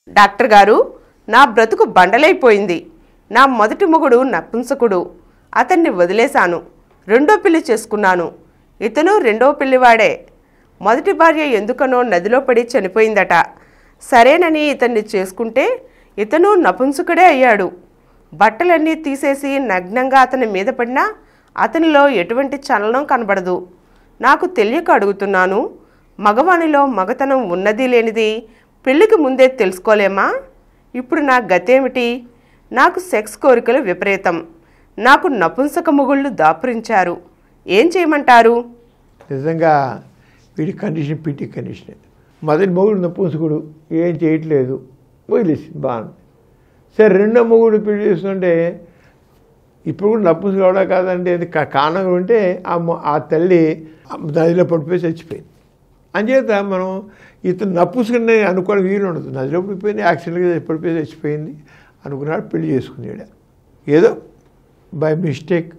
Doctor గారు, నా బ్రతుకు బండలైపోయింది. నా మొదటి మొగుడు నపుంసకుడు. అతన్ని వదిలేశాను. రెండో పెళ్లి చేసుకున్నాను. ఇతను రెండో పెళ్లివాడే. మొదటి భార్య ఎందుకనో నదిలో పడి చనిపోయిందట. సరేనని ఇతన్ని చేసుకుంటే ఇతను నపుంసకుడే అయ్యాడు. బట్టలన్నీ తీసేసి నగ్నంగా అతని మీద పడినా అతనిలో ఎటువంటి చలనం కనబడదు. నాకు తెలియక అడుగుతున్నాను, మగవానిలో మగతనం ఉన్నది లేనిది పెళ్లికి ముందే తెలుసుకోలేమా? ఇప్పుడు నా గతేమిటి? నాకు సెక్స్ కోరికలు విపరీతం. నాకు నపుంసక మొగుళ్ళు దాపురించారు. ఏం చేయమంటారు? నిజంగా వీడి కండిషన్ పీటీ కండిషన్. మొదటి మొగుడు నపుంసకుడు, ఏం చేయట్లేదు, వదిలేసి బాగుంది. సరే రెండో మొగుడు పెళ్లి చేస్తుంటే ఇప్పుడు కూడా నపుంసకుడు అవడా కాదండి, అది కారణంగా ఉంటే ఆ తల్లి నదిలో పడిపోయి చచ్చిపోయింది. అంచేత మనం ఇతను నపుంసకుడిని అనుకోవడం వీలు ఉండదు. నదిలో పడిపోయింది, యాక్సిడెంట్గా పడిపోయి చచ్చిపోయింది అనుకున్నాడు, పెళ్లి చేసుకున్నాడు. ఏదో బై మిస్టేక్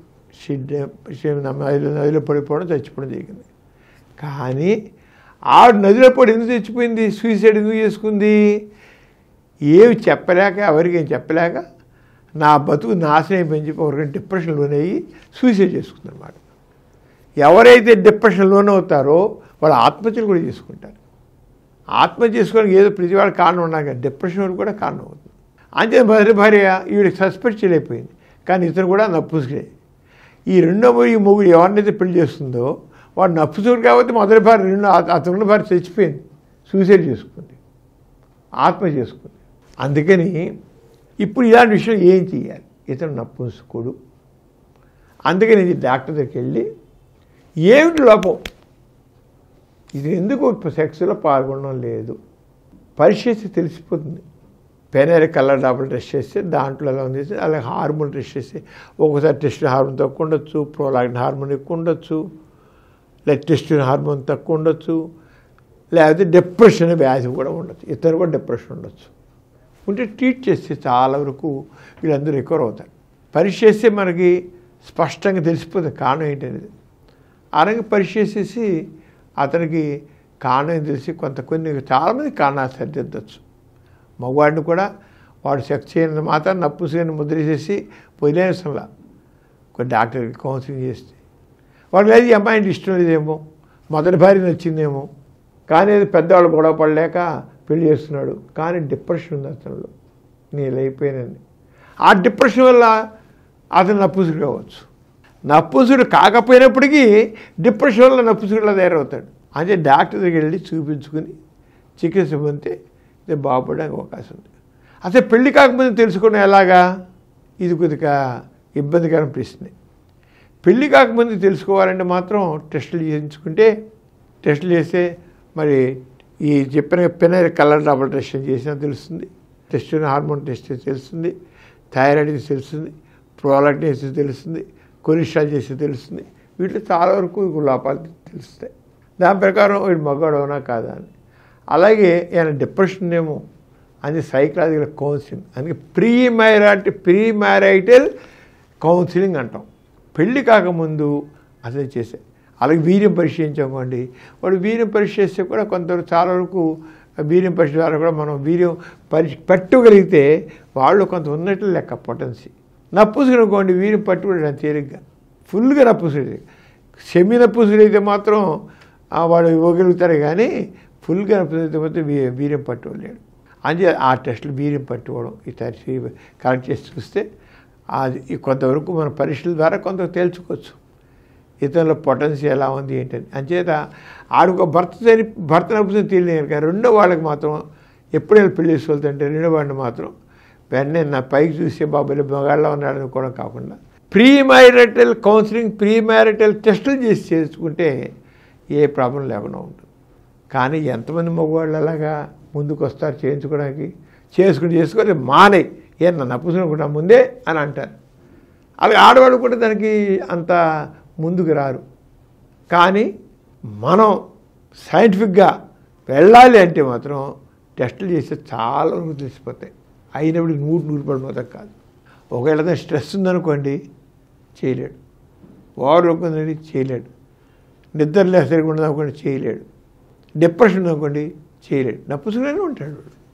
నదిలో పడిపోవడం చచ్చిపోవడం జరిగింది. కానీ ఆవిడ నదిలో పడి ఎందుకు చచ్చిపోయింది, సూసైడ్ ఎందుకు చేసుకుంది? ఏమి చెప్పలేక, ఎవరికి ఏం చెప్పలేక నా బతుకు నాశనం అయిపోయింది చెప్పి ఎవరికైనా డిప్రెషన్ లోనయ్యి సూసైడ్ చేసుకుంది అన్నమాట. ఎవరైతే డిప్రెషన్ లోన్ అవుతారో వాళ్ళు ఆత్మహత్యలు కూడా చేసుకుంటారు. ఆత్మహత్య చేసుకోవడానికి ఏదో ప్రతివాడు కారణం ఉన్నా కానీ డిప్రెషన్ కూడా కారణం అవుతుంది. అంతే భార్య ఈవిడికి సస్పెక్ట్ చేయలేకపోయింది, కానీ ఇతను కూడా నపుంసకుడే. ఈ రెండో మొగుడు ఎవరినైతే పెళ్లి చేస్తుందో వాడు నపుంసకుడు కాబట్టి మొదటి భార్య అతను భార్య చచ్చిపోయింది, సూసైడ్ చేసుకుంది, ఆత్మహత్య చేసుకుంది. అందుకని ఇప్పుడు ఇలాంటి విషయం ఏం చేయాలి? ఇతను నపుంసకుడు. అందుకని ఇది డాక్టర్ దగ్గరికి వెళ్ళి ఏమిటి లోపం, ఇది ఎందుకు సెక్స్లో పాల్గొనడం లేదు పరీక్ష చేస్తే తెలిసిపోతుంది. పెనైల్ కలర్ డాబుల్ టెస్ట్ చేస్తే దాంట్లో ఎలా ఉంది, అలాగే హార్మోన్ టెస్ట్ చేస్తే ఒక్కోసారి టెస్ట్ హార్మోన్ తక్కువ ఉండొచ్చు, ప్రోలాక్టిన్ హార్మోన్ ఎక్కువ ఉండొచ్చు, లేదా టెస్ట్ హార్మోన్ తక్కువ ఉండొచ్చు, లేకపోతే డిప్రెషన్ వ్యాధి కూడా ఉండొచ్చు. ఇతను కూడా డిప్రెషన్ ఉండొచ్చు. ఉంటే ట్రీట్ చేస్తే చాలా వరకు వీళ్ళందరూ రికవర్ అవుతారు. పరీక్ష చేస్తే మనకి స్పష్టంగా తెలిసిపోతుంది కారణం ఏంటనేది. అలాగే పరీక్ష చేసేసి అతనికి కారణం తెలిసి కొన్ని చాలామంది కారణాలు సరిదిద్దచ్చు. మగవాడిని కూడా వాడు సెక్స్ చేయని మాత్రం నపుంసకుడిని ముద్రేసేసి వదిలేసంలా కొన్ని డాక్టర్కి కౌన్సిలింగ్ చేస్తే వాడు లేదు ఈ అమ్మాయిని ఇష్టం లేదేమో, మొదటి భార్య నచ్చిందేమో, కానీ అది పెద్దవాళ్ళు గొడవ పడలేక పెళ్లి చేస్తున్నాడు, కానీ డిప్రెషన్ ఉంది అతనిలో, నేను అయిపోయానని. ఆ డిప్రెషన్ వల్ల అతను నపుంసకుడు అవ్వచ్చు. నపుంసకుడు కాకపోయినప్పటికీ డిప్రెషన్ వల్ల నపుంసకుడిలా తయారవుతాడు. అంటే డాక్టర్ దగ్గరికి వెళ్ళి చూపించుకుని చికిత్స పొందితే ఇది బాగుపడడానికి అవకాశం ఉంది. అసలు పెళ్లి కాకపోతే తెలుసుకోవడం ఎలాగా? ఇది కొద్దిగా ఇబ్బందికరం ప్రశ్నే. పెళ్లి కాకముందు తెలుసుకోవాలంటే మాత్రం టెస్టులు చేయించుకుంటే, టెస్టులు చేస్తే మరి ఈ చెప్పిన పెనైల్ కలర్ డాబుల్ టెస్ట్ చేసినా తెలుస్తుంది, టెస్ట్ హార్మోన్ టెస్ట్ తెలుస్తుంది, థైరాయిడ్ తెలుస్తుంది, ప్రోలాక్టిన్ తెలుస్తుంది, కొలెస్ట్రాల్ చేసి తెలుస్తుంది. వీటిలో చాలా వరకు లోపాలు తెలుస్తాయి. దాని ప్రకారం వీడు మగవాడు అవునా కాదా అని. అలాగే ఏమైనా డిప్రెషన్ ఏమో అని సైకలాజికల్ కౌన్సిలింగ్, అందుకే ప్రీ మ్యారైటల్ కౌన్సిలింగ్ అంటాం. పెళ్ళి కాకముందు అసలు చేసే. అలాగే వీర్యం పరిశీలించామండి, వాడు వీర్యం పరీక్ష చేస్తే కూడా కొంతవరకు చాలా వరకు వీర్యం పరీక్ష ద్వారా కూడా మనం వీర్యం పట్టుగలిగితే వాళ్ళు కొంత ఉన్నట్లు లెక్క పొటెన్సీ. నపుంసకుడు అనుకోండి వీర్యం పట్టుకోవడం తేలిగ్గా ఫుల్గా నపుంసకుడు. సెమీ నపుంసకుడు అయితే మాత్రం వాడు ఇవ్వగలుగుతారు, కానీ ఫుల్గా నపుంసకుడు అయితే వీర్యం పట్టుకోలేడు. అంటే ఆ టెస్టులు వీర్యం పట్టుకోవడం ఈ కరెక్ట్ చేసి చూస్తే అది కొంతవరకు మన పరీక్షల ద్వారా కొంత తేల్చుకోవచ్చు ఇతరుల పొటెన్సీ ఎలా ఉంది ఏంటని. అంచేత ఆడుకో భర్త నపుంసకుడు తెలియదు, కానీ రెండో వాళ్ళకి మాత్రం ఎప్పుడైనా పెళ్లి చేసుకోవాలంటే రెండో వాడిని మాత్రం వెంటనే నా పైకి చూసే బాబులు మగాళ్ళ ఉన్నాడు అనుకోవడం కాకుండా pre marital counselling, pre marital టెస్టులు చేసి చేసుకుంటే ఏ ప్రాబ్లం లేకుండా ఉంటుంది. కానీ ఎంతమంది మగవాళ్ళు అలాగా ముందుకు వస్తారు చేయించుకోవడానికి, చేసుకొని మానే నన్ను నపుంసకుడు ముందే అని అంటారు. అలాగే ఆడవాళ్ళు కూడా దానికి అంత ముందుకు రారు. కానీ మనం సైంటిఫిక్గా వెళ్ళాలి అంటే మాత్రం టెస్టులు చేస్తే చాలా వరకు తెలిసిపోతాయి. అయినప్పుడు 100 పడిపోతాం కాదు. ఒకవేళ స్ట్రెస్ ఉందనుకోండి చేయలేడు, ఓవర్లోకి ఉందండి చేయలేడు, నిద్ర లేసరిగా ఉండదు అనుకోండి చేయలేడు, డిప్రెషన్ ఉందనుకోండి చేయలేడు, నపుంసకుడుగానే ఉంటాడు.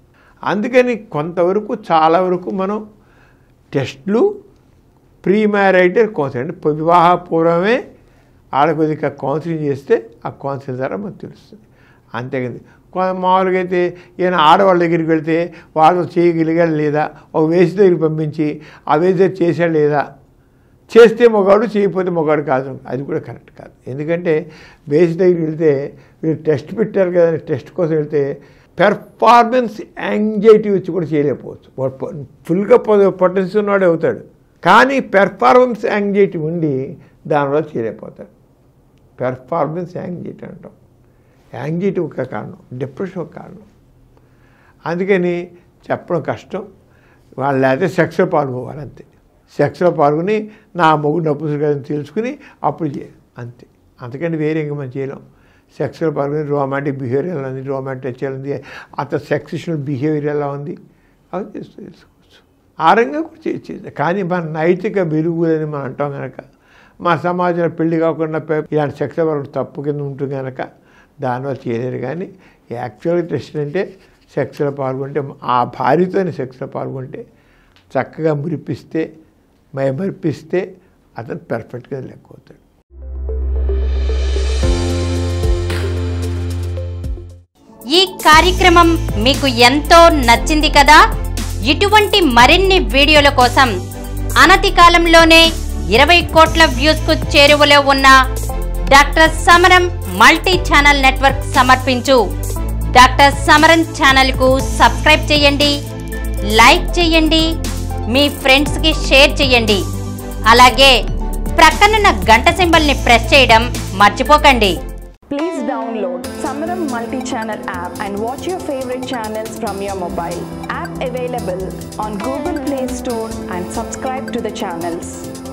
అందుకని కొంతవరకు చాలా వరకు మనం టెస్టులు ప్రీ మ్యారైటల్ కౌన్సిలింగ్ అంటే వివాహ పూర్వమే ఆడ కొద్దిగా కౌన్సిలింగ్ చేస్తే ఆ కౌన్సిలింగ్ ద్వారా మనకు తెలుస్తుంది. అంతేకాదు మామూలుగా అయితే ఈయన ఆడవాళ్ళ దగ్గరికి వెళ్తే వాళ్ళు చేయగలిగాడు లేదా, ఒక వేసి దగ్గరికి పంపించి ఆ వేసి దగ్గర చేశాడు లేదా, చేస్తే మొగాడు చేయకపోతే మొగాడు కాదు, అది కూడా కరెక్ట్ కాదు. ఎందుకంటే వేసి దగ్గరికి వెళ్తే వీళ్ళు టెస్ట్ పెట్టారు కదా, టెస్ట్ కోసం వెళ్తే పెర్ఫార్మెన్స్ యాంగ్జైటీ వచ్చి కూడా చేయలేకపోవచ్చు. ఫుల్గా పొటెన్షియల్ ఉన్నాడే అవుతాడు, కానీ పెర్ఫార్మెన్స్ యాంగ్జైటీ ఉండి దానివల్ల చేయలేకపోతాడు. పెర్ఫార్మెన్స్ యాంగ్జైటీ అంటాం. యాంగ్జైటీ ఒక కారణం, డిప్రెషన్ ఒక కారణం. అందుకని చెప్పడం కష్టం. వాళ్ళు లేకపోతే సెక్స్లో పాల్గొవాలి అంతే. సెక్స్లో పాల్గొని నా మొగుడు నపుంసకుడని తెలుసుకుని అప్పుడు చేయాలి అంతే. అంతకంటే వేరే ఇంకా మనం చేయలేం. సెక్స్లో పాల్గొని రొమాంటిక్ బిహేవియర్ ఎలా ఉంది, రొమాంటిక్ టచ్ ఎలా ఉంది, అతను సెక్సిషనల్ బిహేవియర్ ఎలా ఉంది, అవి తెలుసుకోవచ్చు. ఆ రంగా కూడా చేయొచ్చు. కానీ మన నైతిక విలువలని మనం అంటాం కనుక, మా సమాజంలో పెళ్లి కాకుండా ఇలాంటి సెక్స్ వరకు తప్పు కింద ఉంటుంది కనుక దానివల్ల చేయలేరు. కానీ యాక్చువల్గా టెస్ట్ అంటే సెక్స్లో పాల్గొంటే, ఆ భార్యతోని సెక్స్లో పాల్గొంటే చక్కగా మురిపిస్తే మరిపిస్తే అతను పర్ఫెక్ట్గా లెక్క అవుతాడు. ఈ కార్యక్రమం మీకు ఎంతో నచ్చింది కదా. ఇటువంటి మరిన్ని వీడియోల కోసం అనతి కాలంలోనే 20 కోట్ల వ్యూస్ కు చేరువలో ఉన్న doctor Samaram multi channel network సమర్పించు డాక్టర్ సమరం ఛానల్ కు సబ్స్క్రైబ్ చేయండి, లైక్ చేయండి, మీ ఫ్రెండ్స్ కి షేర్ చేయండి. అలాగే ప్రక్కనున్న గంట సింబల్ ని ప్రెస్ చేయడం మర్చిపోకండి. Please download Samaram multi-channel app and watch your favorite channels from your mobile. App available on Google Play Store and subscribe to the channels.